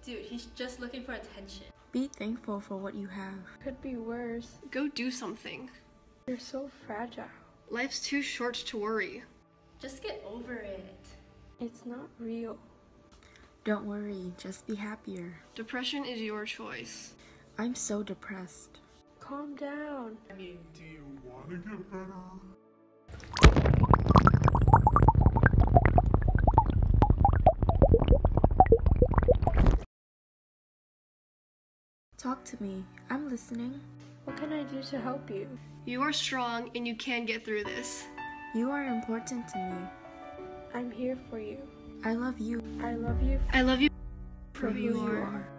Dude, he's just looking for attention. Be thankful for what you have. Could be worse. Go do something. You're so fragile. Life's too short to worry. Just get over it. It's not real. Don't worry, just be happier. Depression is your choice. I'm so depressed. Calm down. I mean, do you want to get better? Talk to me. I'm listening. What can I do to help you? You are strong and you can get through this. You are important to me. I'm here for you. I love you. I love you I love you for who you are.